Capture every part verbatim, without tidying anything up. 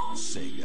Sega.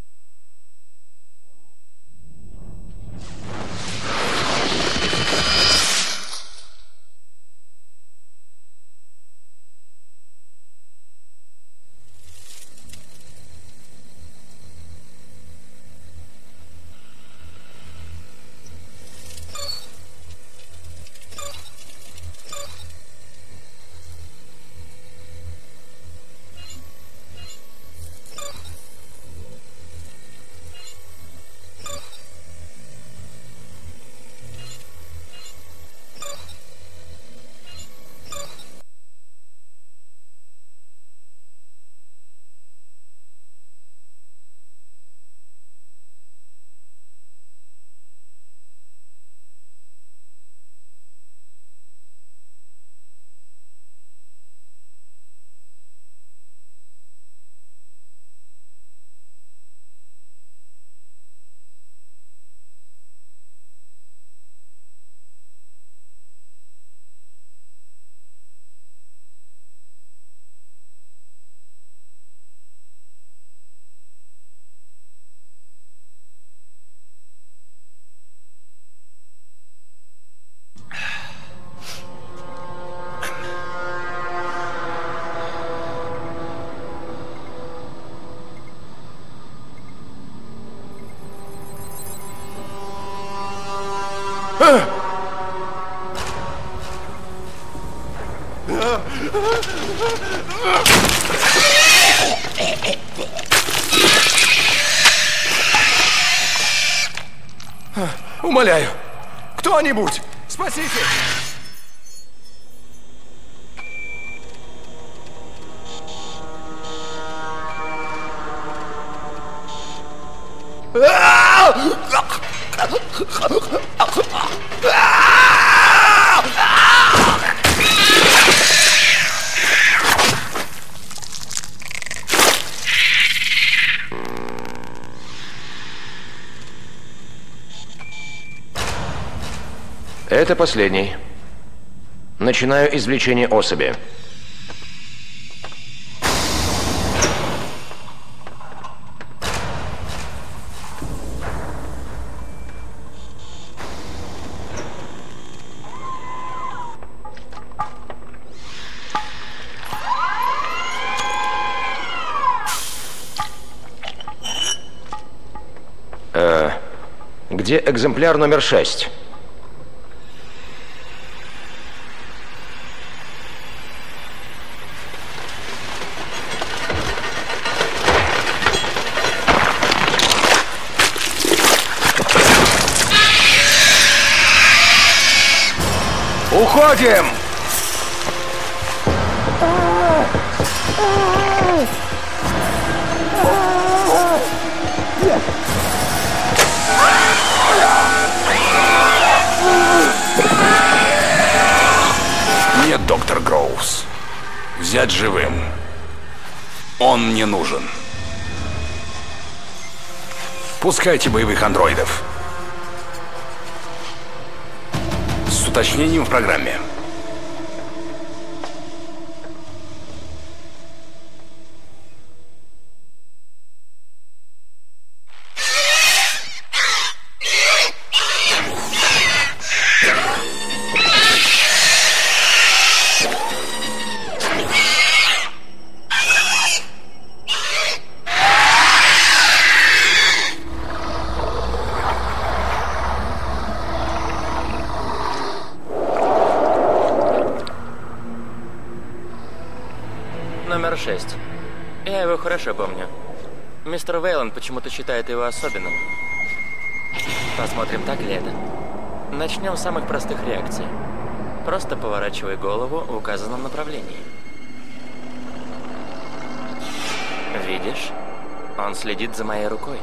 Умоляю, кто-нибудь, спасите! Это последний. Начинаю извлечение особи. Э, где экземпляр номер шесть? Уходим! Нет, доктор Гроувс. Взять живым. Он мне нужен. Пускайте боевых андроидов. С уточнением в программе. Номер шесть. Я его хорошо помню. Мистер Вейланд почему-то считает его особенным. Посмотрим, так ли это. Начнем с самых простых реакций. Просто поворачивай голову в указанном направлении. Видишь? Он следит за моей рукой.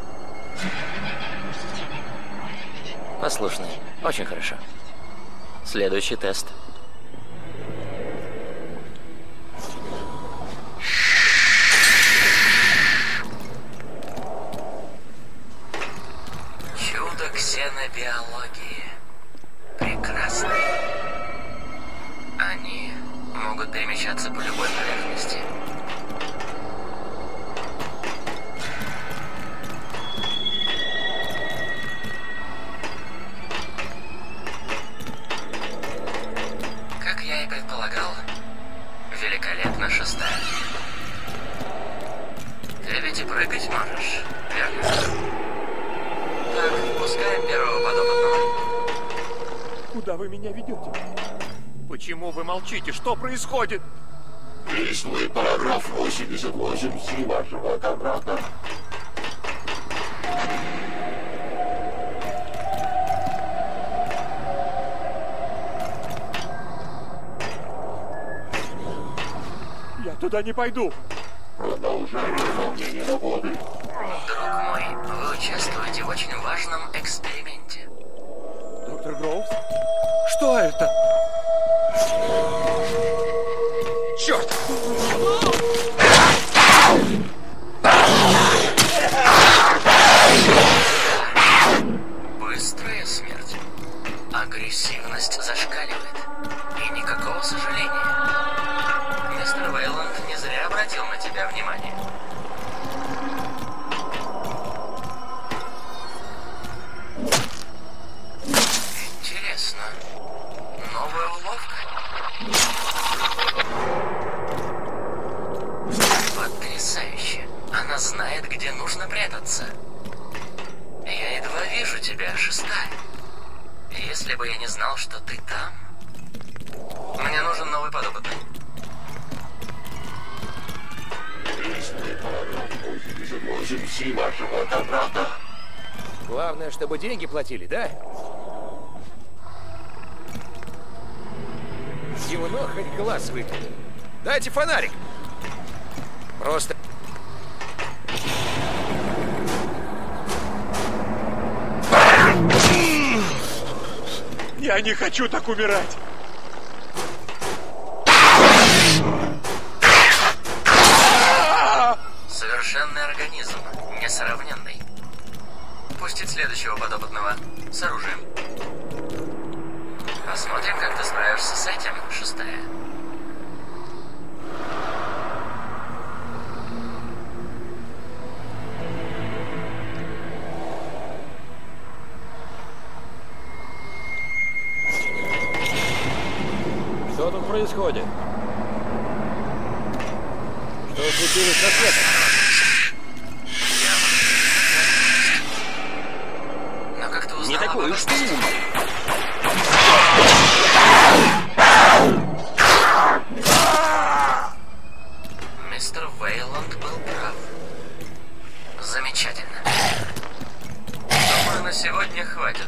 Послушный. Очень хорошо. Следующий тест. Чудо ксенобиологии. Прекрасно. Они могут перемещаться по любой поверхности. да. Ты ведь и прыгать можешь, верно? Так, пускаем первого подопытного. Куда вы меня ведете? Почему вы молчите? Что происходит? Действует параграф восемьдесят восемь Си вашего контракта. Я туда не пойду. Продолжаем выполнение работы. Друг мой, вы участвуете в очень важном эксперименте. Доктор Гроувс? Что это? Черт! Быстрая смерть. Агрессивность зашкаливает. И никакого сожаления. Мистер Вейланд не зря обратил на тебя внимание. Интересно. Новая уловка? Потрясающе. Она знает, где нужно прятаться. Я едва вижу тебя, шестая. Если бы я не знал, что ты там... Мне нужен новый подопытный. Действует параграф восемьдесят восемь Си вашего контракта. Главное, чтобы деньги платили, да? Гивно хоть глаз выколи. Дайте фонарик. Просто... Я не хочу так умирать. Совершенный организм, несравненный. Пустить следующего подопытного с оружием. Посмотрим, как ты справишься с этим, шестая. Что тут происходит? Что случилось со светом? Но как ты узнал? Не такой уж ты умный. Мистер Вейланд был прав. Замечательно. Думаю, на сегодня хватит.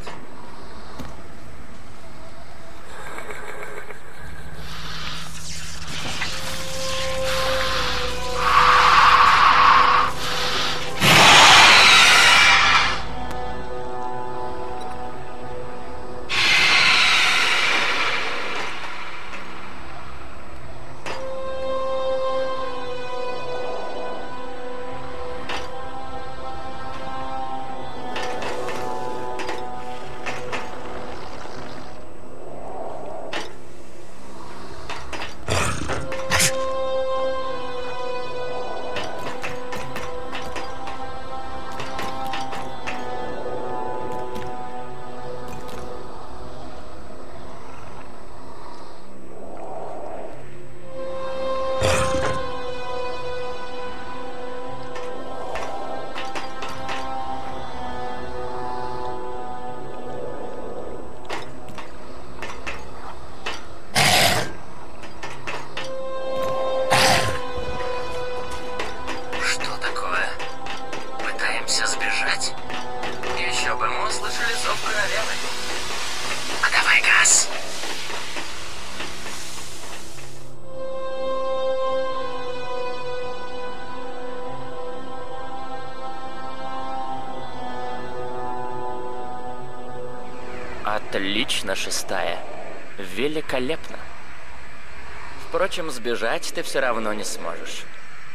Отлично, шестая. Великолепно. Впрочем, сбежать ты все равно не сможешь.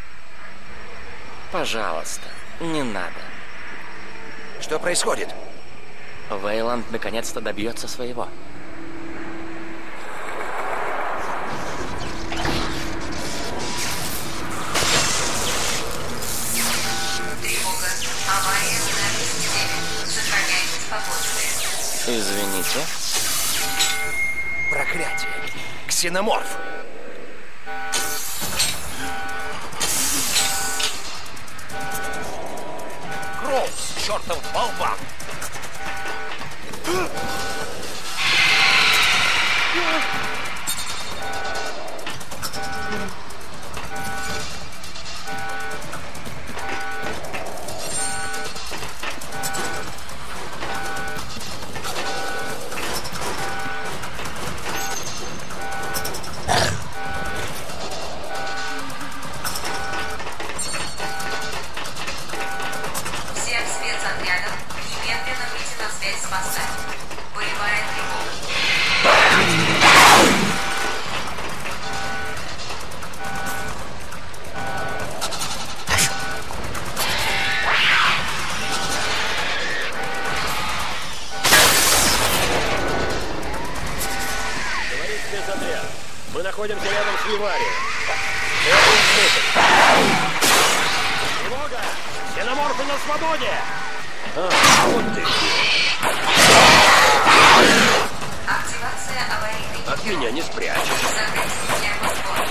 Пожалуйста, не надо. Что происходит? Вейланд наконец-то добьется своего. Тревога. Авария на системе. Сохраняйте спокойствие. Извините. Проклятие. Ксеноморф. чертов болван! Всем спецотрядам немедленно выйти на связь с постами. Боевая тревога. Говорит спецотряд. Мы находимся рядом с Виварией. Это услышать. Тревога! Ксеноморфы на свободе! А, вот ты. Активация аварийной От меня не спрячешь. Закрыть нервный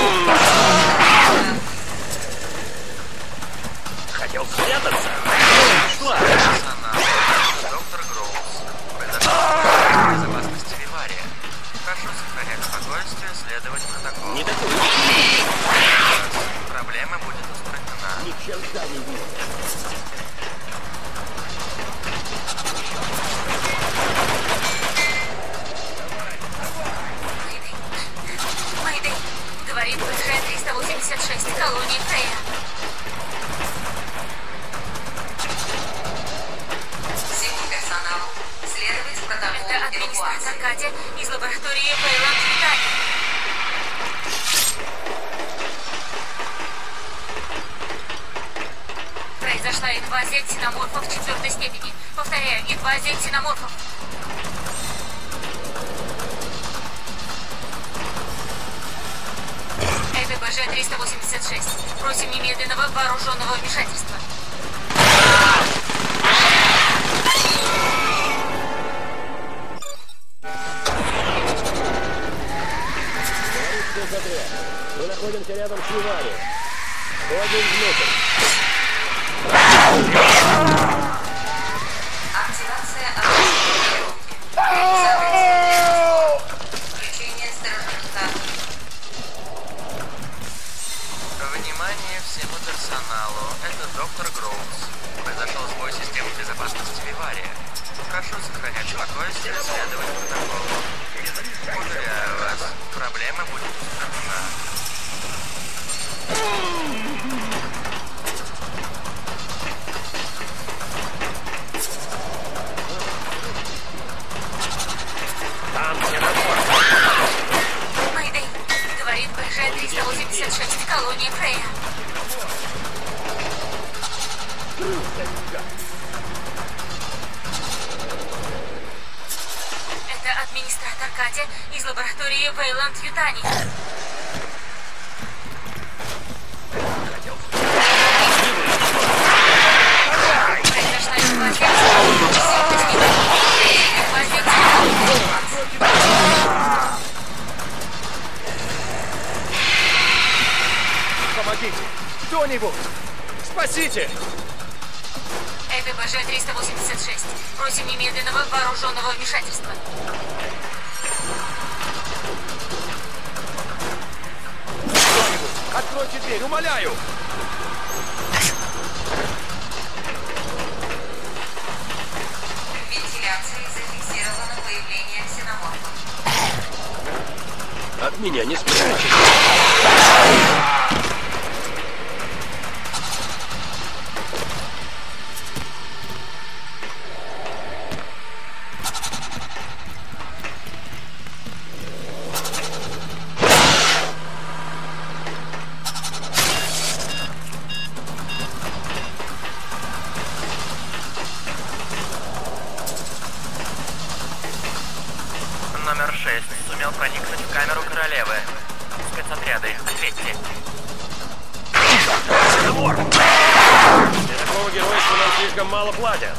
Хотел спрятаться? Шла. Доктор Гроувс. Произошла безопасности Вивария. Прошу сохранять спокойствие, следовать протоколу. Не такой. Проблема будет устранена. Ни черта не видно. Мэйдэй, говорит Бэ Жэ триста восемьдесят шесть, колония Фрея. Всему персоналу следовать протоколу Это администратор эвакуации. Катя из лаборатории Вейланд Ютани. Произошла инвазия ксеноморфов четвертой степени. Повторяю, инвазия ксеноморфов. Это Бэ Жэ триста восемьдесят шесть. Просим немедленного вооруженного вмешательства. Говорит спецотряд. Мы находимся рядом с Виварией. Входим внутрь. Активация аварийной тревоги. Закрытие. Включение сторожевых капель. Внимание всему персоналу. Это доктор Гроувс. Произошел сбой системы безопасности Вивария. Прошу сохранять спокойствие, следовать протоколу. Уверяю вас, проблема будет устранена. Там ксеноморфы. Мэйдэй, говорит Бэ Жэ триста восемьдесят шесть, колония Фрея. Это администратор Катя из лаборатории Вейланд Ютани. Произошла инвазия ксеноморфов. Инвазия ксеноморфов. Помогите! Кто-нибудь! Спасите! Это Бэ Жэ триста восемьдесят шесть. Просим немедленного вооруженного вмешательства. Кто-нибудь! Откройте дверь, умоляю! В вентиляции зафиксировано появление ксеноморфов. От меня не спрячешь. Номер шесть сумел проникнуть в камеру королевы. Спецотряды, ответьте. Для такого геройства нам слишком мало платят.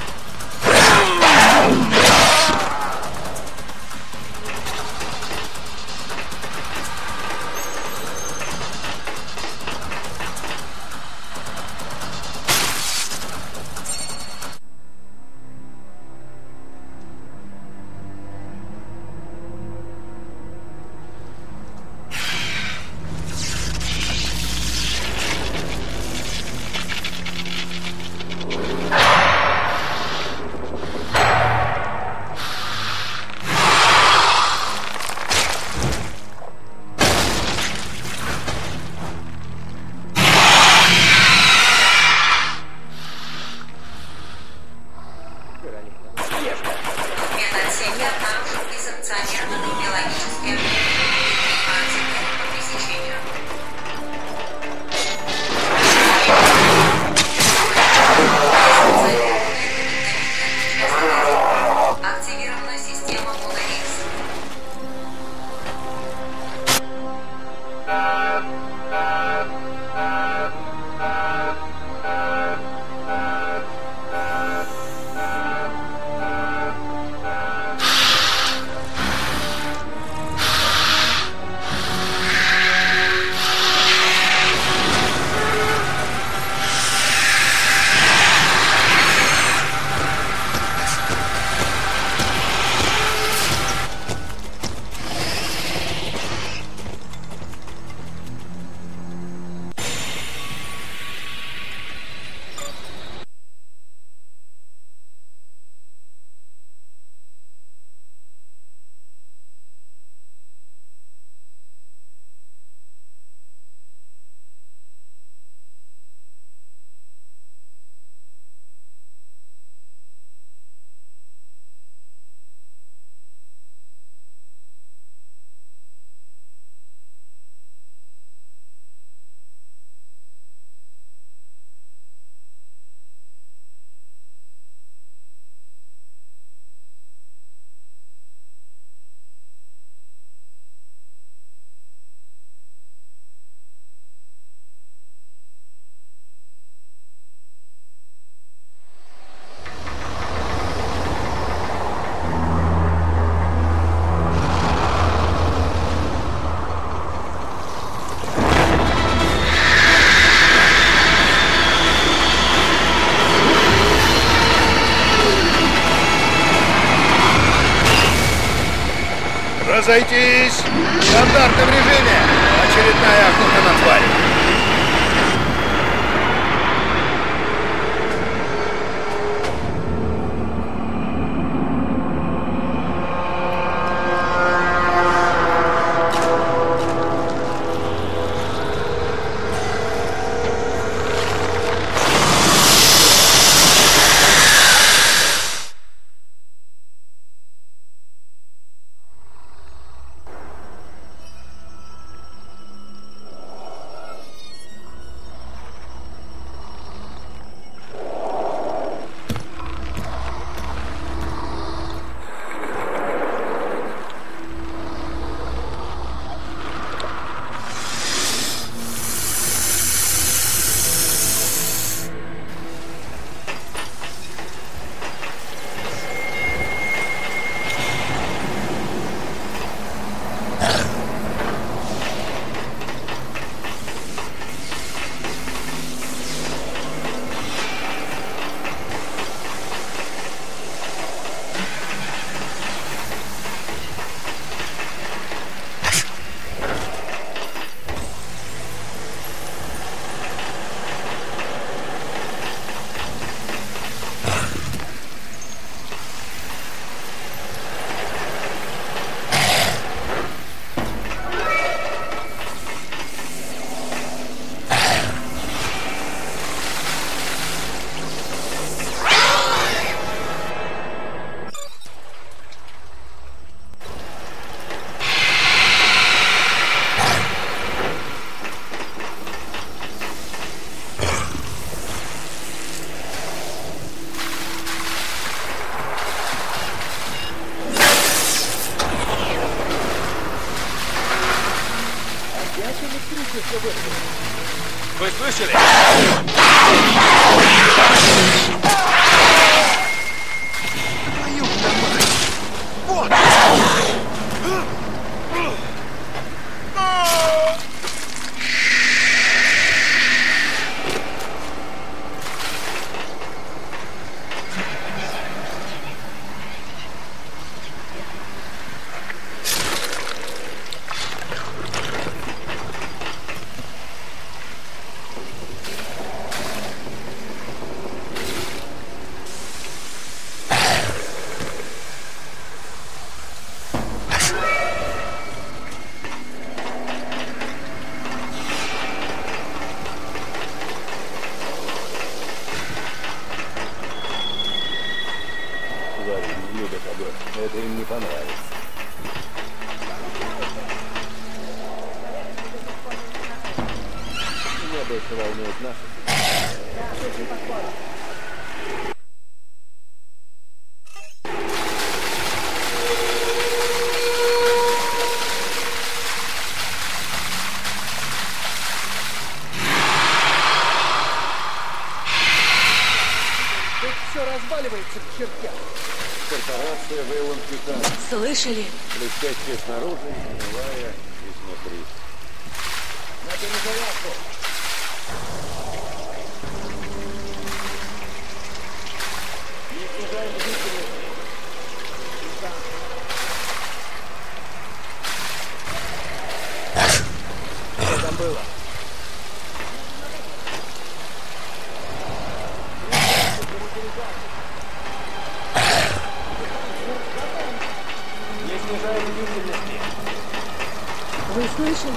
Разойтись! В стандартном режиме! Очередная охота на тварь! Вы слышали? Твою мать! Вот! Это им не понравится. Меня больше волнует наша. Тут все разваливается к чертям. Корпорация Вейлон Титан. Слышали? Блестящая снаружи, гнилая изнутри. Надо на зарядку. Не снижаем бдительность. Что там было? Не снижаем бдительности. Вы слышали?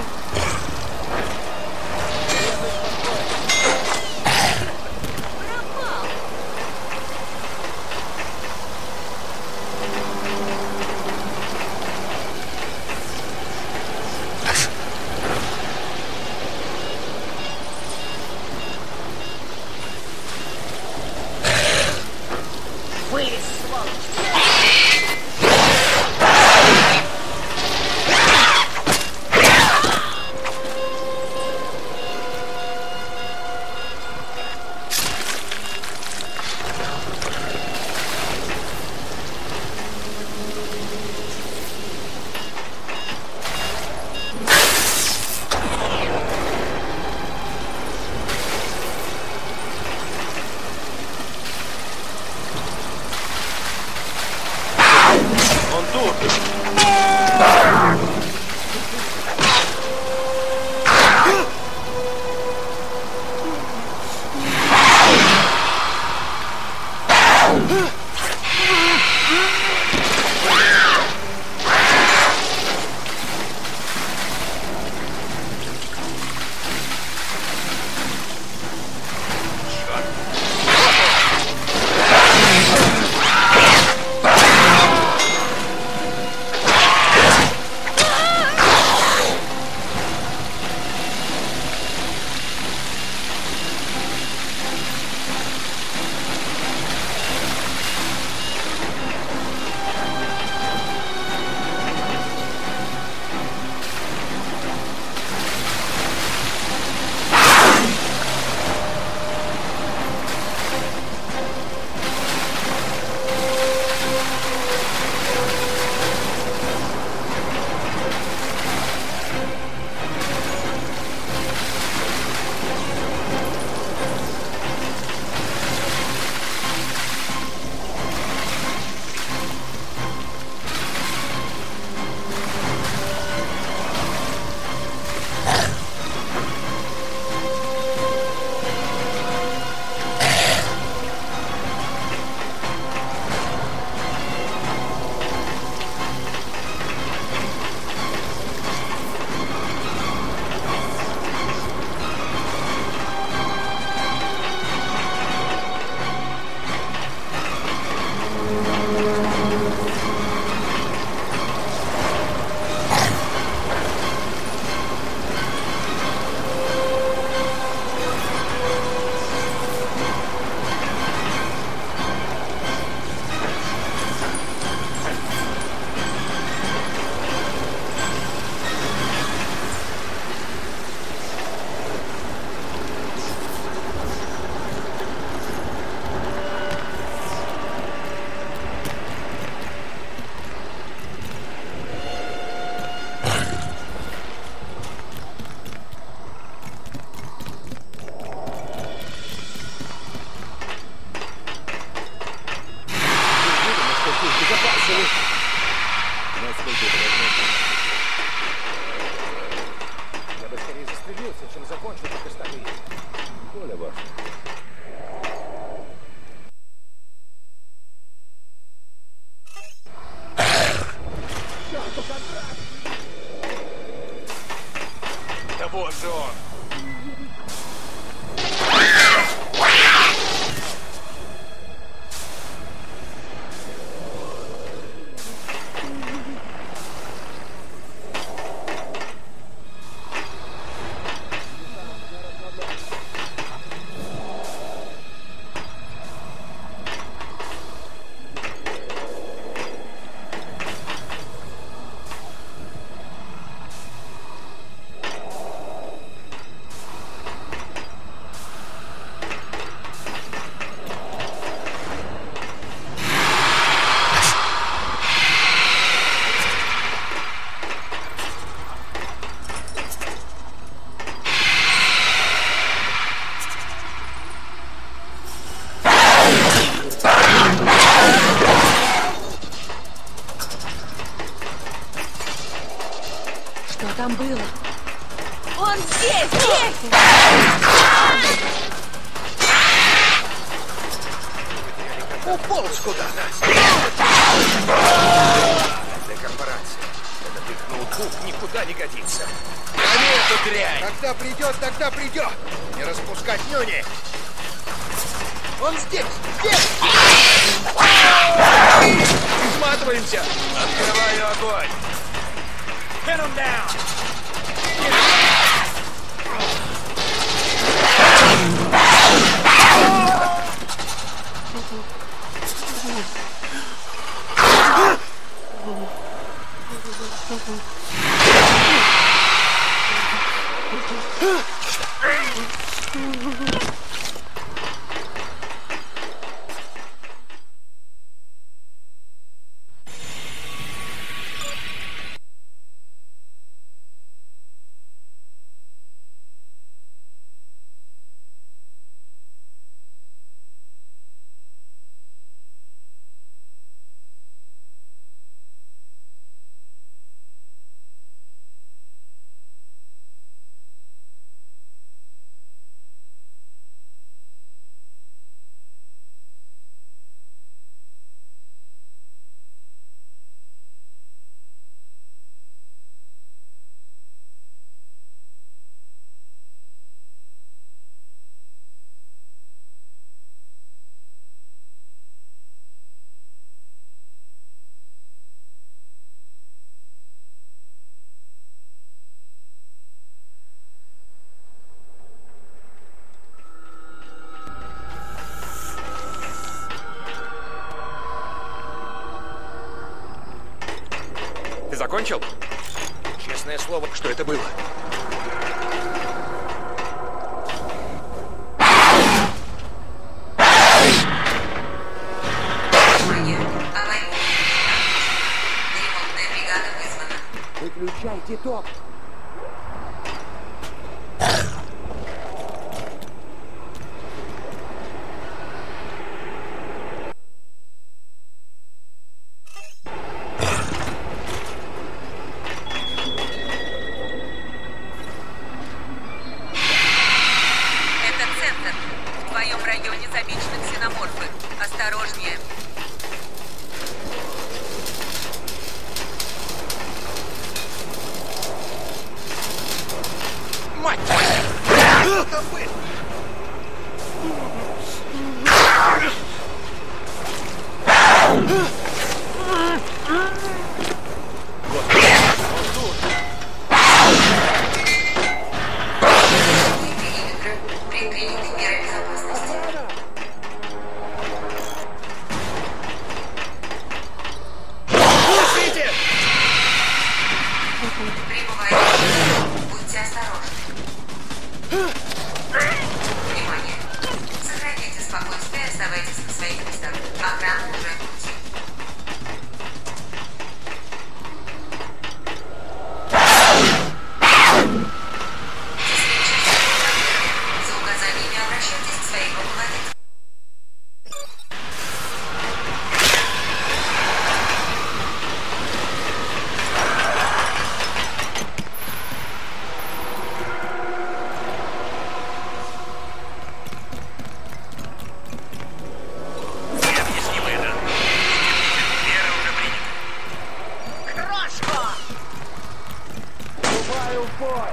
пригодится. Гони эту дрянь! Когда придет, тогда придет! Не распускать нюни! Он здесь! Здесь! Сматываемся! Открываю огонь! Pin him down! Ты закончил? Честное слово, что это было? Внимание! Аварийный ремонтная бригада вызвана. Выключайте ток. Это центр. В твоем районе замечены ксеноморфы. Осторожнее. Мать твою! Что там было? Периметры. Предприняты меры безопасности. Слушайте! Прибывает. Будьте осторожны. Внимание! Сохраняйте спокойствие и оставайтесь на своих местах. Охрана уже в пути. За указаниями обращайтесь к своим руководителям. Вступаю в бой.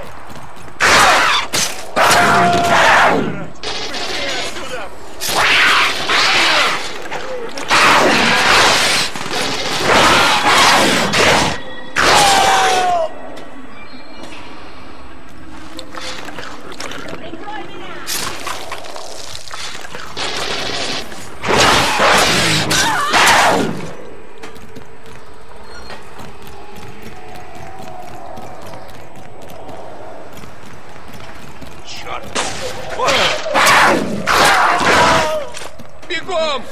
Бегом!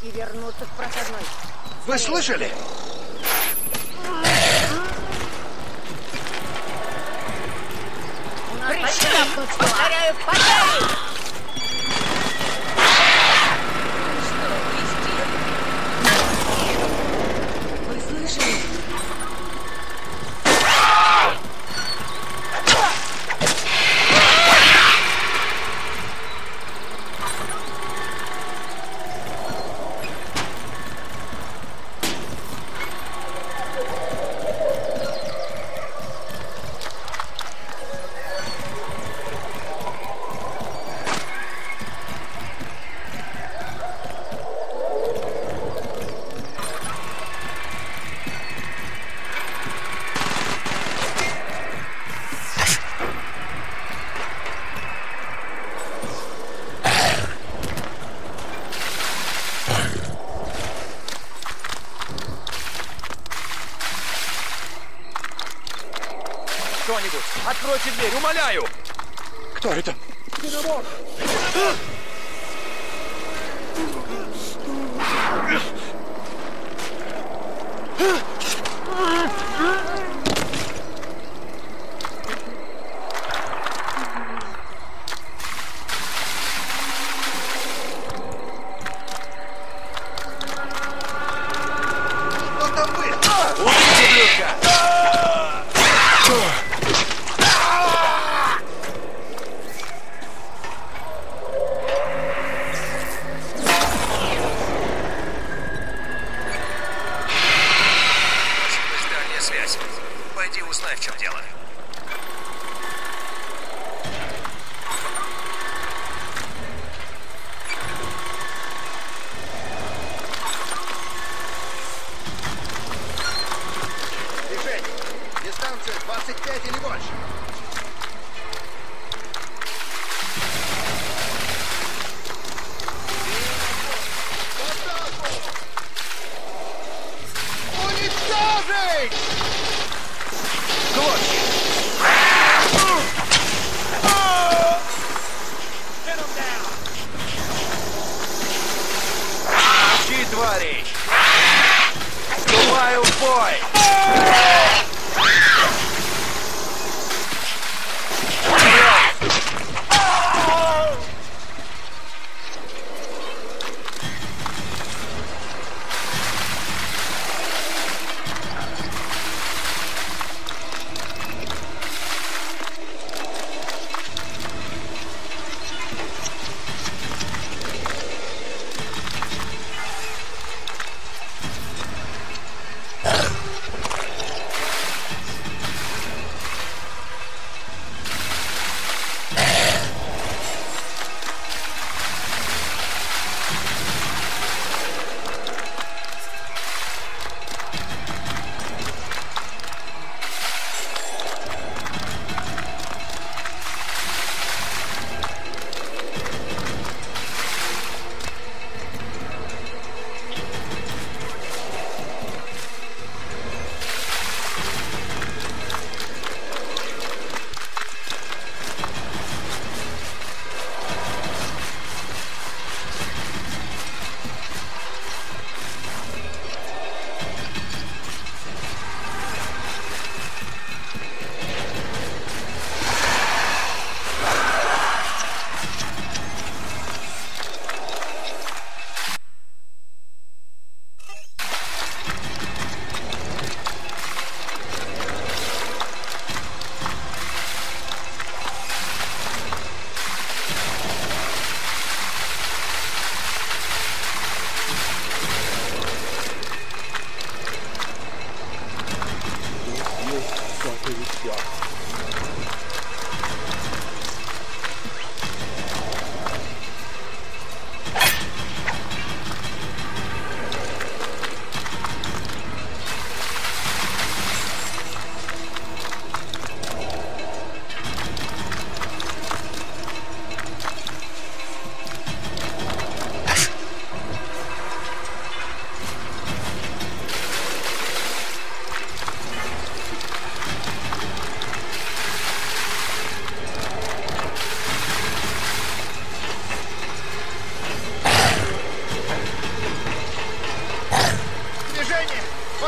и вернуться к проходной. Вы слышали? Пришли! Повторяю, потери! Вы слышали? Кто-нибудь, откройте дверь, умоляю! Кто это? Киномор! Что там вы? Убейте, ублюдка! Связь. Пойди узнай, в чем дело. Движение. Дистанция двадцать пять или больше. Уничтожить! Молчи, твари! Вступаю в бой!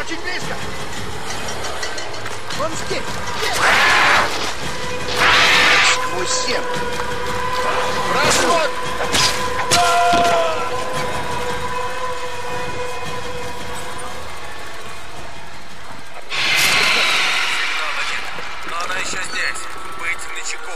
очень близко! Он здесь! Сквозь стену! Расход! Сигнала нет, но она еще здесь. Быть начеку.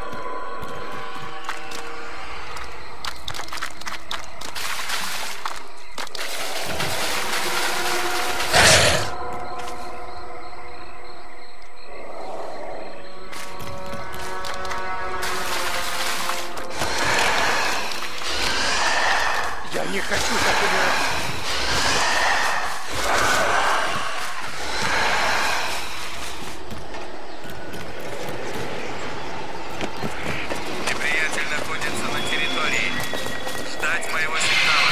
Я не хочу так умирать. Неприятель находится на территории. Ждать моего сигнала.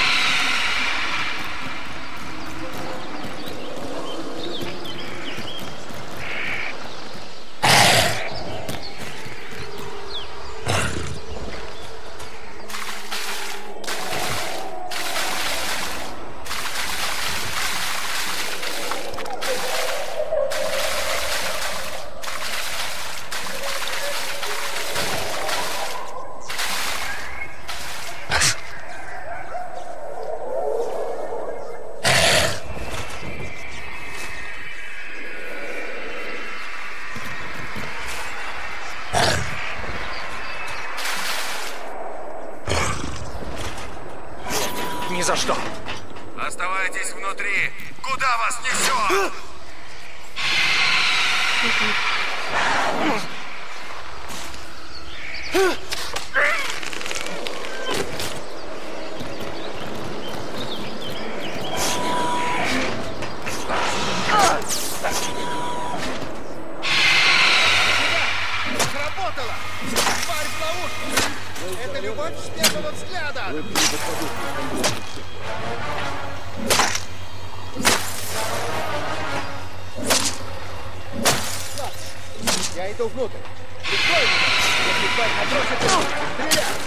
Ни за что. Оставайтесь внутри. Куда вас несет? Сработало! Тварь в ловушке! Это любовь с первого взгляда! Я иду внутрь. Прикрой меня! Если тварь набросится, стрелять!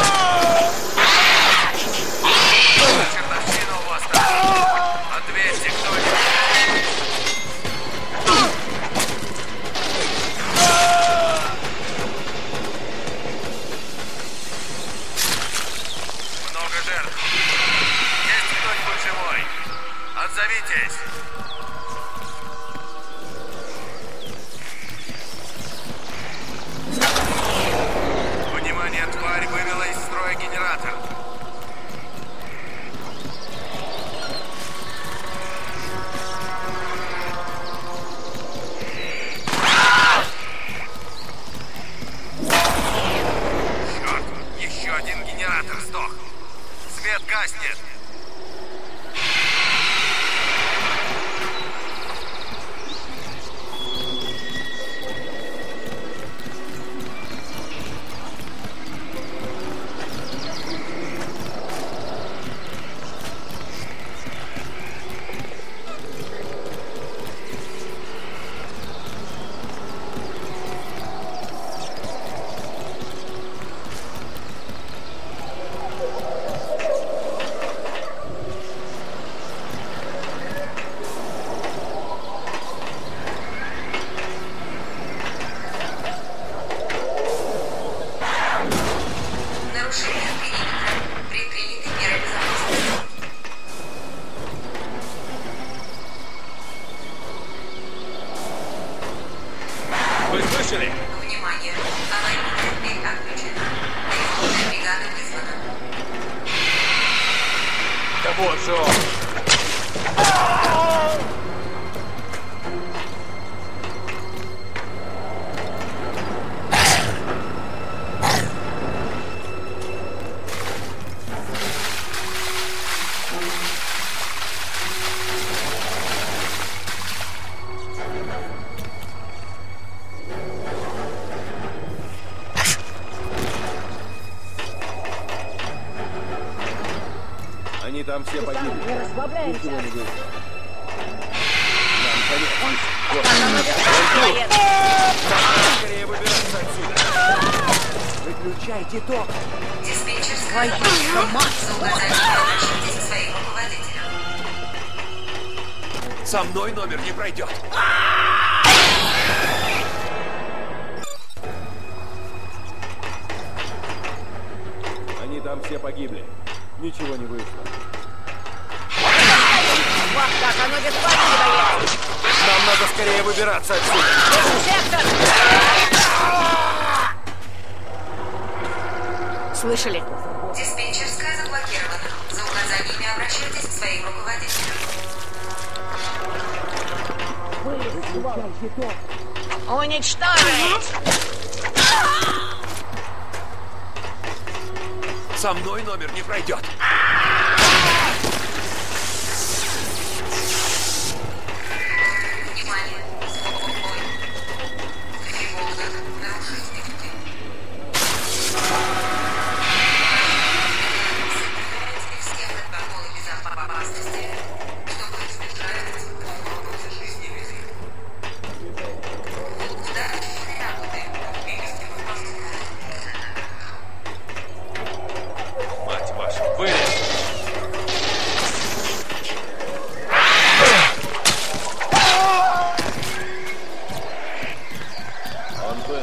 Чертовщина у вас там. Ответьте кто-нибудь. Много жертв. Есть кто-нибудь живой? Отзовитесь. Внимание, тварь вывела из строя генератор. Черт, еще один генератор сдох. Свет гаснет. Нарушение периметра. Предприняты меры безопасности. Вы слышали? Внимание! Аварийная дверь отключена. Телефонная бригада вызвана. Да вот же он! Они там все погибли. Не расслабляемся. Нам Остановят Скорее выбираться отсюда. Выключайте ток. Диспетчерская служба. За указание обращайтесь к своим руководителям. Со мной номер не пройдет. Они там все погибли. Ничего не вышло. Вахта, оно без памяти. Нам надо скорее выбираться отсюда. Сектор! Слышали? Диспетчерская заблокирована. За указаниями обращайтесь к своим руководителям. Уничтожить! Со мной номер не пройдет. Внимание! Бой. Тревога. Нарушитель. Всех протоколы безопасности, чтобы избежать угрозы жизни людей. Удачной работы. Вывести в опасность. Мать вашу, вылез! Он был.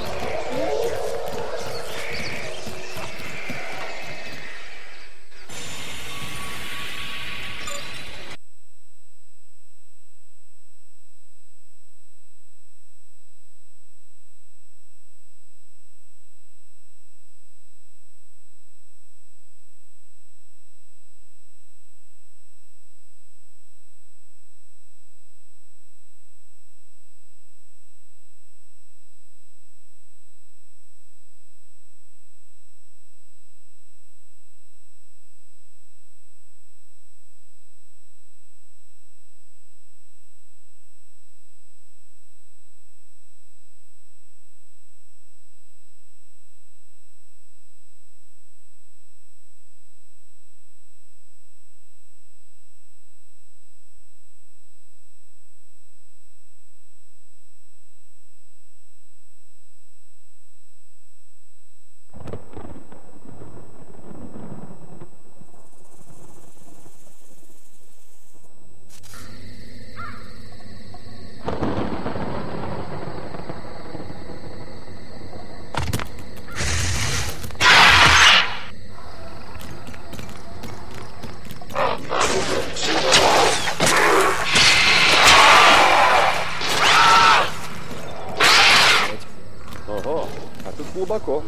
Ого, а тут глубоко.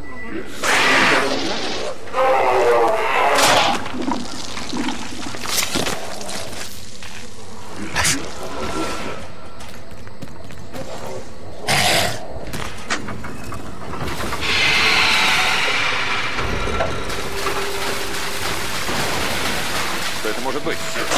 Что это может быть?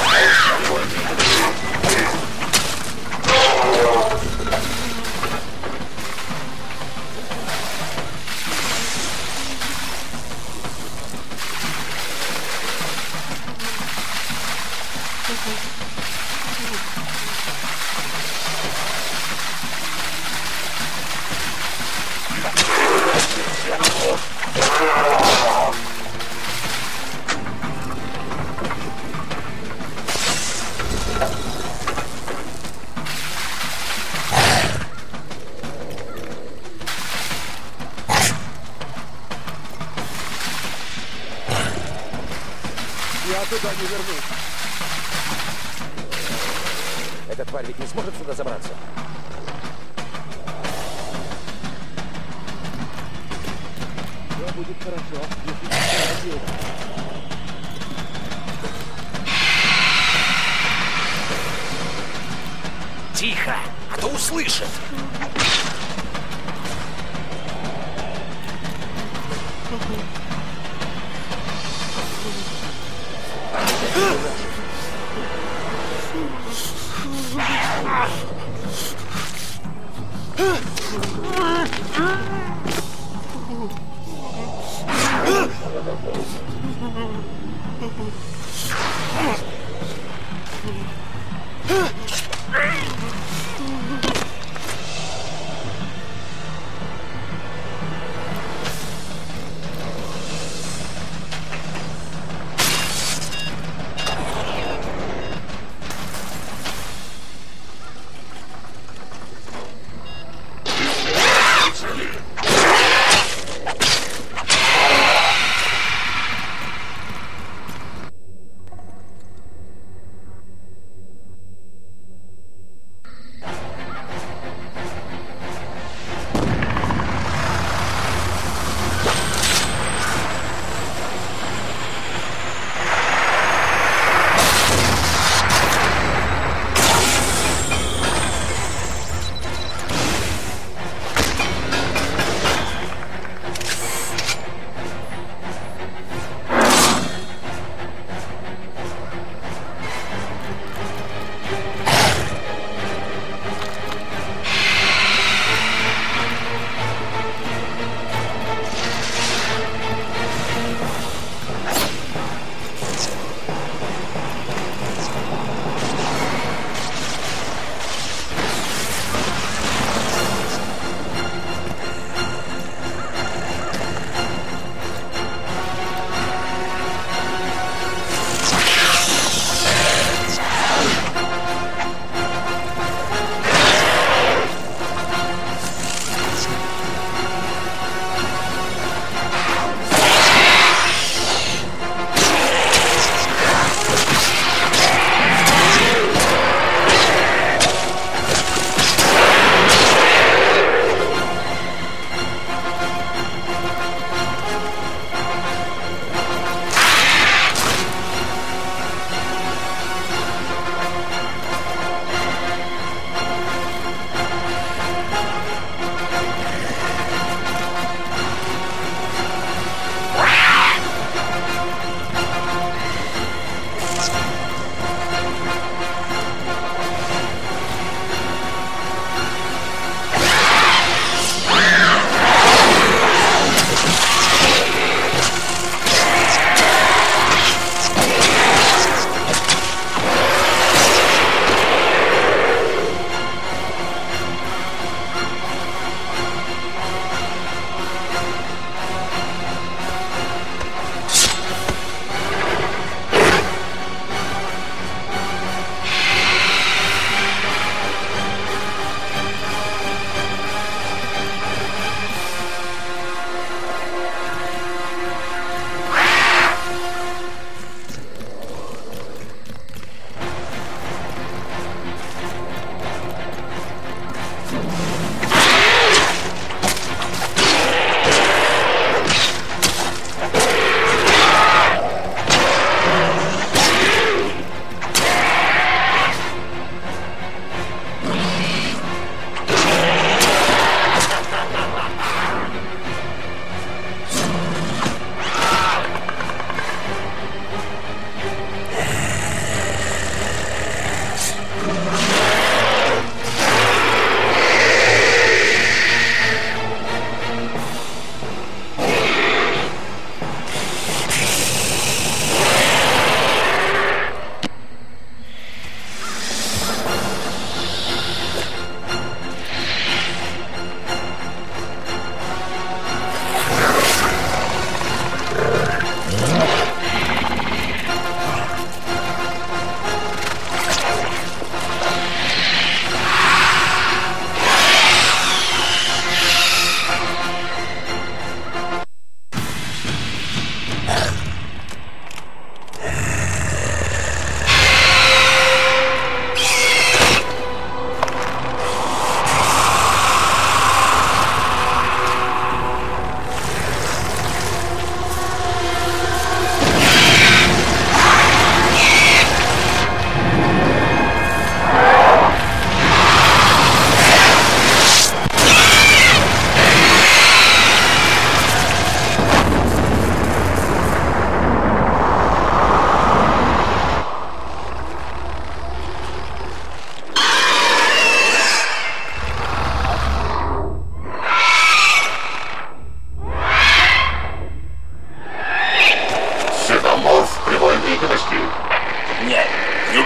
Я туда не вернусь. Эта тварь ведь не сможет сюда забраться. Все будет хорошо, если ты не делаешь. Тихо, а то услышит.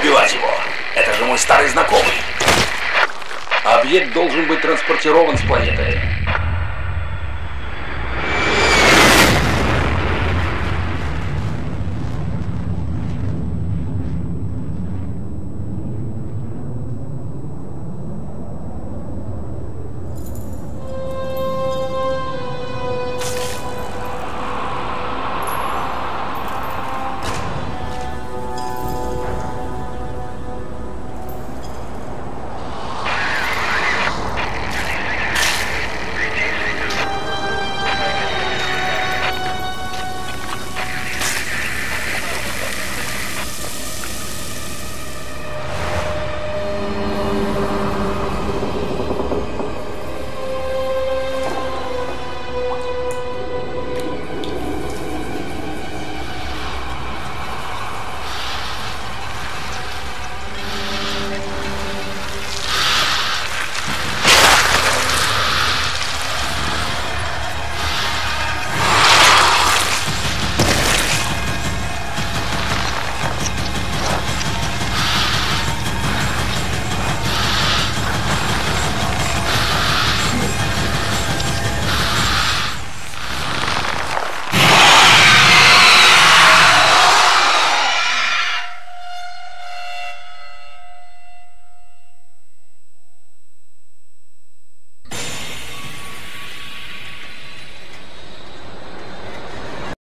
убивать его? Это же мой старый знакомый. Объект должен быть транспортирован с планеты.